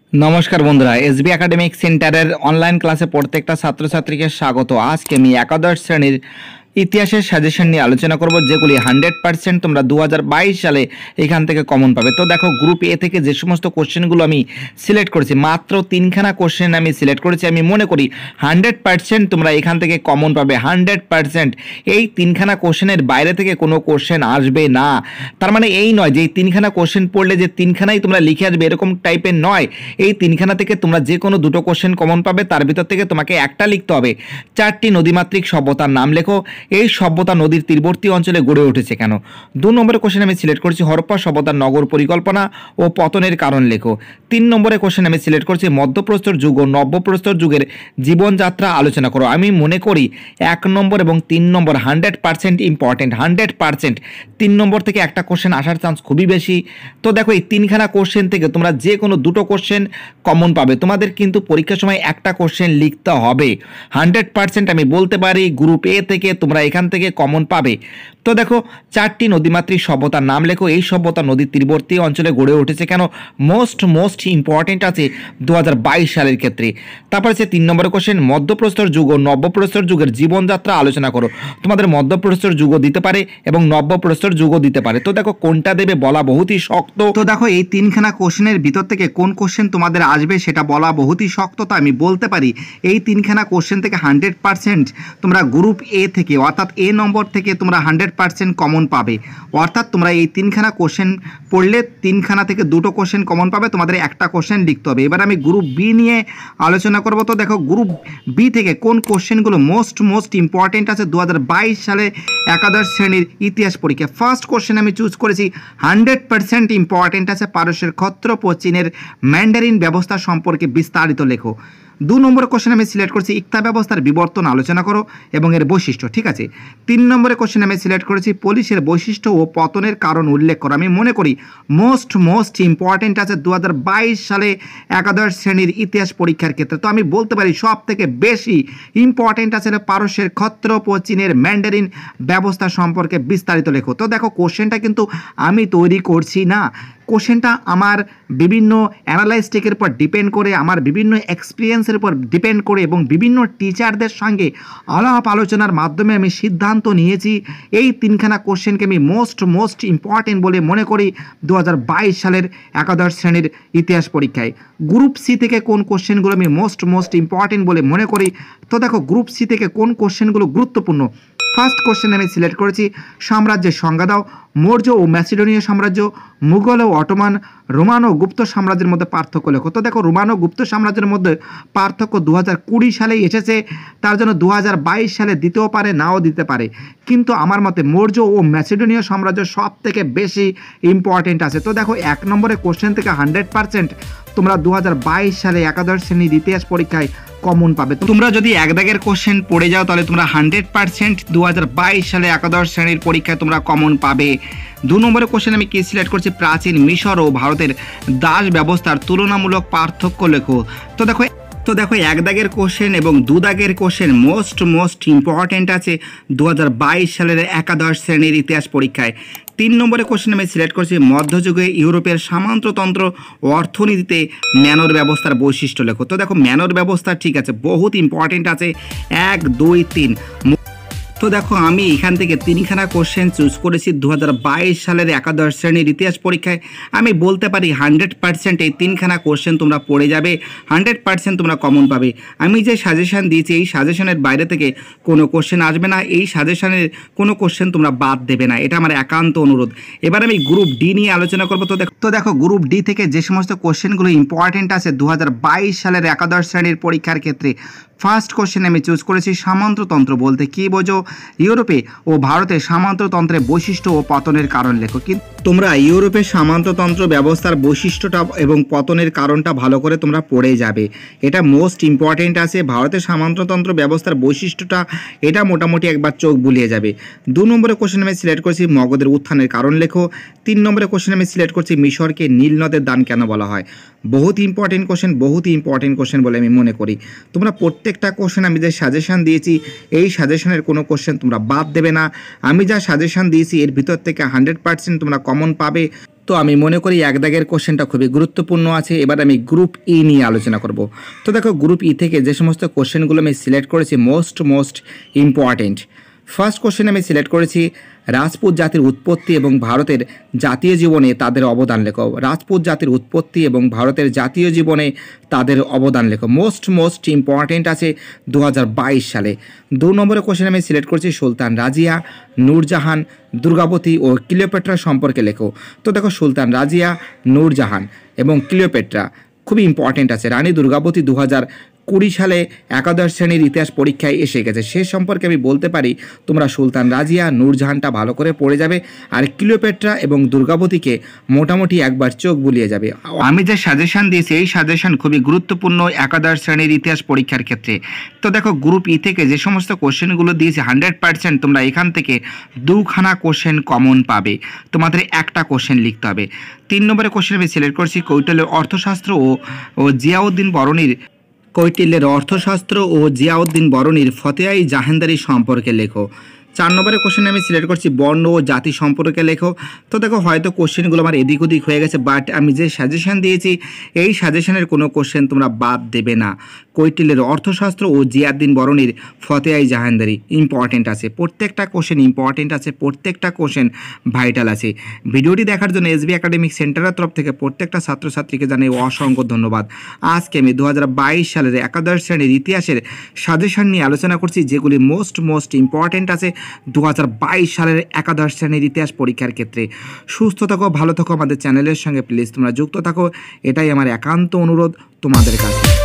নমস্কার বন্ধুরা, SB academic সেন্টারের অনলাইন ক্লাসে প্রত্যেকটা ছাত্রছাত্রীকে স্বাগত। আজকে আমি একাদশ শ্রেণীর ইতিহাসের সাজেশন নিয়ে আলোচনা করব, যেগুলি 100% তোমরা 2022 সালে এখান থেকে কমন পাবে। তো দেখো, গ্রুপ এ থেকে যে সমস্ত কোশ্চেনগুলো আমি সিলেক্ট করেছি, মাত্র 3খানা কোশ্চেন আমি সিলেক্ট করেছি। আমি মনে করি 100% তোমরা এখান থেকে কমন পাবে, 100%। এই 3খানা কোশ্চেনের বাইরে থেকে কোনো কোশ্চেন আসবে না। তার মানে এই নয় যে এই 3খানা কোশ্চেন পড়লে যে 3খানাই তোমরা লিখে আসবে, এরকম টাইপের নয়। এই 3খানা থেকে তোমরা যে কোনো 2টো কোশ্চেন কমন পাবে, তার ভিতর থেকে তোমাকে একটা লিখতে হবে। 4টি নদীমাতৃক সভ্যতার নাম লেখো। এই সভ্যতা নদীর তীরবর্তী অঞ্চলে গড়ে উঠেছে কেন? 2 নম্বরের কোশ্চেন আমি সিলেক্ট করছি হরপ্পা সভ্যতার নগর পরিকল্পনা ও পতনের কারণ লেখো। 3 নম্বরের কোশ্চেন আমি সিলেক্ট করছি মধ্যপ্রস্তর যুগ ও নব্যপ্রস্তর যুগের জীবনযাত্রা আলোচনা করো। আমি মনে করি 1 নম্বর এবং 3 নম্বর 100% ইম্পর্টেন্ট, 100%। 3 নম্বর থেকে একটা কোশ্চেন আসার চান্স খুবই বেশি। তো দেখো, এই 3খানা কোশ্চেন থেকে তোমরা যে কোনো 2টো কোশ্চেন কমন পাবে। তোমাদের কিন্তু পরীক্ষার সময় একটা কোশ্চেন লিখতে হবে। 100% আমি বলতে পারি গ্রুপ এ থেকে তোমরা এখান থেকে কমন পাবে। তো দেখো, 4টি নদীমাতৃক সভ্যতার নাম লেখো। এই সভ্যতা নদীর তীরবর্তী অঞ্চলে গড়ে উঠেছে কেন? মোস্ট ইম্পর্টেন্ট আছে 2022 সালের ক্ষেত্রে। তারপর আছে 3 নম্বরের কোশ্চেন মধ্যপ্রস্তর যুগ ও নব্যপ্রস্তর যুগের জীবনযাত্রা আলোচনা করো। তোমাদের মধ্যপ্রস্তর যুগও দিতে পারে এবং নব্যপ্রস্তর যুগও দিতে পারে। তো দেখো, কোনটা দেবে বলা বহুতই শক্ত। তো দেখো, এই 3খানা কোশ্চেনের ভিতর থেকে কোন কোশ্চেন তোমাদের আসবে সেটা বলা বহুতই শক্ত। তো আমি বলতে পারি এই 3খানা কোশ্চেন থেকে 100% তোমরা গ্রুপ এ থেকে, অর্থাৎ এ নম্বর থেকে তোমরা 100% কমন পাবে। অর্থাৎ তোমরা এই 3খানা কোশ্চেন পড়লে 3খানা থেকে 2টো কোশ্চেন কমন পাবে, তোমাদের একটা কোশ্চেন লিখতে হবে। এবার আমি গ্রুপ বি নিয়ে আলোচনা করব। তো দেখো, গ্রুপ বি থেকে কোন কোশ্চেনগুলো মোস্ট ইম্পর্টেন্ট আছে 2022 সালে একাদশ শ্রেণীর ইতিহাস পরীক্ষা। ফার্স্ট কোশ্চেন আমি চুজ করেছি 100% ইম্পর্টেন্ট আছে পারস্যের ক্ষত্রপ চীনের ম্যান্ডারিন ব্যবস্থা সম্পর্কে বিস্তারিত লেখো। 2 নম্বরের কোশ্চেন আমি সিলেক্ট করছি ইক্তা ব্যবস্থার বিবর্তন আলোচনা করো এবং এর বৈশিষ্ট্য। ঠিক আছে। 3 নম্বরের কোশ্চেন আমি সিলেক্ট করেছি পুলিশের বৈশিষ্ট্য ও পতনের কারণ উল্লেখ করো। আমি মনে করি মোস্ট ইম্পর্টেন্ট আছে 2022 সালে একাদশ শ্রেণীর ইতিহাস পরীক্ষার ক্ষেত্রে। তো আমি বলতে পারি সব থেকে বেশি ইম্পর্টেন্ট আছে পারস্যের ক্ষত্রপ ও চীনের ম্যান্ডারিন ব্যবস্থা সম্পর্কে বিস্তারিত লেখো। তো দেখো, কোশ্চেনটা কিন্তু আমি তৈরি করছি না। কোশ্চেনটা আমার বিভিন্ন অ্যানালাইস্টিকের উপর ডিপেন্ড করে, আমার বিভিন্ন এক্সপিরিয়েন্সের উপর ডিপেন্ড করে এবং বিভিন্ন টিচারদের সঙ্গে আলাপ আলোচনার মাধ্যমে আমি সিদ্ধান্ত নিয়েছি এই 3খানা কোশ্চেনকে আমি মোস্ট ইম্পর্টেন্ট বলে মনে করি 2022 সালের একাদশ শ্রেণীর ইতিহাস পরীক্ষায়। গ্রুপ সি থেকে কোন কোশ্চেনগুলো আমি মোস্ট ইম্পর্টেন্ট বলে মনে করি? তো দেখো, গ্রুপ সি থেকে কোন কোশ্চেনগুলো গুরুত্বপূর্ণ। ফার্স্ট কোশ্চেন আমি সিলেক্ট করেছি সাম্রাজ্যের সংজ্ঞা দাও। মৌর্য ও ম্যাসিডোনীয় সাম্রাজ্য, মুঘল ও অটোমান, রোমান ও গুপ্ত সাম্রাজ্যের মধ্যে পার্থক্য লেখো। তো দেখো, রোমান ও গুপ্ত সাম্রাজ্যের মধ্যে পার্থক্য 2020 সালেই এসেছে, তার জন্য 2022 সালে দিতেও পারে, নাও দিতে পারে। কিন্তু আমার মতে মৌর্য ও ম্যাসিডোনীয় সাম্রাজ্য সব থেকে বেশি ইম্পর্টেন্ট আছে। তো দেখো, 1 নম্বরের কোশ্চেন থেকে 100% তোমরা 2022 সালে একাদশ শ্রেণীর ইতিহাস পরীক্ষায় কমন পাবে। তোমরা যদি 1 দাগের কোশ্চেন পড়ে যাও তাহলে তোমরা 100% 2022 সালে একাদশ শ্রেণীর পরীক্ষায় তোমরা কমন পাবে। 2 নম্বরের কোশ্চেন আমি কি সিলেক্ট করছি প্রাচীন মিশর ও ভারতের দাস ব্যবস্থার তুলনামূলক পার্থক্য লেখো। তো দেখো 1 দাগের কোশ্চেন এবং 2 দাগের কোশ্চেন মোস্ট ইম্পর্টেন্ট আছে 2022 সালের একাদশ শ্রেণীর ইতিহাস পরীক্ষায়। 3 নম্বরের কোশ্চেন আমি সিলেক্ট করছি মধ্যযুগে ইউরোপের সামন্ততন্ত্র ও অর্থনীতিতে ম্যানর ব্যবস্থার বৈশিষ্ট্য লেখো। তো দেখো, ম্যানর ব্যবস্থা ঠিক আছে, বহুত ইম্পর্টেন্ট আছে 1, 2, 3। তো দেখো, আমি এখান থেকে 3খানা কোশ্চেন চুজ করেছি 2022 সালের একাদশ শ্রেণীর ইতিহাস পরীক্ষায়। আমি বলতে পারি 100% এই 3খানা কোশ্চেন তোমরা পড়ে যাবে, 100% তোমরা কমন পাবে। আমি যে সাজেশন দিয়েছি এই সাজেশনের বাইরে থেকে কোনো কোশ্চেন আসবে না, এই সাজেশনের কোনো কোশ্চেন তোমরা বাদ দেবে না, এটা আমার একান্ত অনুরোধ। এবার আমি গ্রুপ ডি নিয়ে আলোচনা করবো। তো দেখো, গ্রুপ ডি থেকে যে সমস্ত কোশ্চেনগুলো ইম্পর্টেন্ট আছে 2022 সালের একাদশ শ্রেণীর পরীক্ষার ক্ষেত্রে। ফার্স্ট কোশ্চেন আমি চুজ করেছি সামন্ততন্ত্র বলতে কী বোঝো, ইউরোপে ও ভারতে সামন্ততন্ত্রের বৈশিষ্ট্য ও পতনের কারণ লেখো। কিন্তু তোমরা ইউরোপের সামন্ততন্ত্র ব্যবস্থার বৈশিষ্ট্যটা এবং পতনের কারণটা ভালো করে তোমরা পড়ে যাবে, এটা মোস্ট ইম্পর্টেন্ট আছে। ভারতের সামন্ততন্ত্র ব্যবস্থার বৈশিষ্ট্যটা এটা মোটামুটি একবার চোখ বুলিয়ে যাবে। 2 নম্বরের কোশ্চেন আমি সিলেক্ট করছি মগধের উত্থানের কারণ লেখো। 3 নম্বরের কোশ্চেন আমি সিলেক্ট করছি মিশরকে নীল নদের দান কেন বলা হয়। বহুত ইম্পর্টেন্ট কোশ্চেন বলে আমি মনে করি। তোমরা প্রত্যেকটা কোশ্চেন আমি যে সাজেশন দিয়েছি এই সাজেশনের কোনো কোশ্চেন তোমরা বাদ দেবে না। আমি যা সাজেশন দিয়েছি এর ভিতর থেকে 100% তোমরা কমন পাবে। তো আমি মনে করি এক দাগের কোশ্চেনটা খুবই গুরুত্বপূর্ণ আছে। এবার আমি গ্রুপ ই নিয়ে আলোচনা করব। তো দেখো গ্রুপ ই থেকে যে সমস্ত কোশ্চেনগুলো আমি সিলেক্ট করেছি মোস্ট ইম্পর্টেন্ট। ফার্স্ট কোশ্চেন আমি সিলেক্ট করেছি রাজপুত জাতির উৎপত্তি এবং ভারতের জাতীয় জীবনে তাদের অবদান লেখো। রাজপুত জাতির উৎপত্তি এবং ভারতের জাতীয় জীবনে তাদের অবদান লেখো। মোস্ট ইম্পর্টেন্ট আছে 2022 সালে। 2 নম্বরের কোশ্চেন আমি সিলেক্ট করছি সুলতান রাজিয়া, নূরজাহান, দুর্গাবতী ও ক্লিওপেট্রা সম্পর্কে লেখো। তো দেখো সুলতান রাজিয়া, নূরজাহান এবং ক্লিওপেট্রা খুবই ইম্পর্টেন্ট আছে। রানী দুর্গাবতী 2020 সালে একাদশ শ্রেণীর ইতিহাস পরীক্ষায় এসে গেছে। সে সম্পর্কে আমি বলতে পারি তোমরা সুলতান রাজিয়া, নূরজাহানটা ভালো করে পড়ে যাবে, আর ক্লিওপেট্রা এবং দুর্গাবতীকে মোটামুটি একবার চোখ বুলিয়ে যাবে। আমি যে সাজেশন দিয়েছি এই সাজেশন খুবই গুরুত্বপূর্ণ একাদশ শ্রেণীর ইতিহাস পরীক্ষার ক্ষেত্রে। তো দেখো গ্রুপ ই থেকে যে সমস্ত কোশ্চেনগুলো দিয়েছি 100% তোমরা এখান থেকে 2খানা কোশ্চেন কমন পাবে, তোমাদের একটা কোশ্চেন লিখতে হবে। 3 নম্বরের কোশ্চেন আমি সিলেক্ট করছি কৈটিল্যের অর্থশাস্ত্র ও জিয়াউদ্দিন বরণীর কৈটিল্যের অর্থশাস্ত্র ও জিয়াউদ্দিন বরণীর ফতেয়াই জাহানদারি সম্পর্কে লেখো। 4 নম্বরের কোশ্চেন আমি সিলেক্ট করছি বর্ণ ও জাতি সম্পর্কে লেখো। তো দেখো হয়তো কোশ্চেনগুলো আমার এদিক ওদিক হয়ে গেছে, বাট আমি যে সাজেশন দিয়েছি এই সাজেশনের কোনো কোশ্চেন তোমরা বাদ দেবে না। কৈটিল্যের অর্থশাস্ত্র ও জিয়াউদ্দিন বরণীর ফতেয়াই জাহানদারি ইম্পর্টেন্ট আছে, প্রত্যেকটা কোশ্চেন ইম্পর্টেন্ট আছে, প্রত্যেকটা কোশ্চেন ভাইটাল আছে। ভিডিওটি দেখার জন্য এসবি একাডেমিক সেন্টারের তরফ থেকে প্রত্যেকটা ছাত্রছাত্রীকে জানাই অসংখ্য ধন্যবাদ। আজকে আমি 2022 সালের একাদশ শ্রেণীর ইতিহাসের সাজেশন নিয়ে আলোচনা করছি, যেগুলি মোস্ট ইম্পর্টেন্ট আছে 2022 সালের একাদশ শ্রেণীর ইতিহাস পরীক্ষার ক্ষেত্রে। সুস্থ থাকো, ভালো থাকো, আমাদের চ্যানেলের সঙ্গে প্লিজ তোমরা যুক্ত থাকো, এটাই আমার একান্ত অনুরোধ তোমাদের কাছে।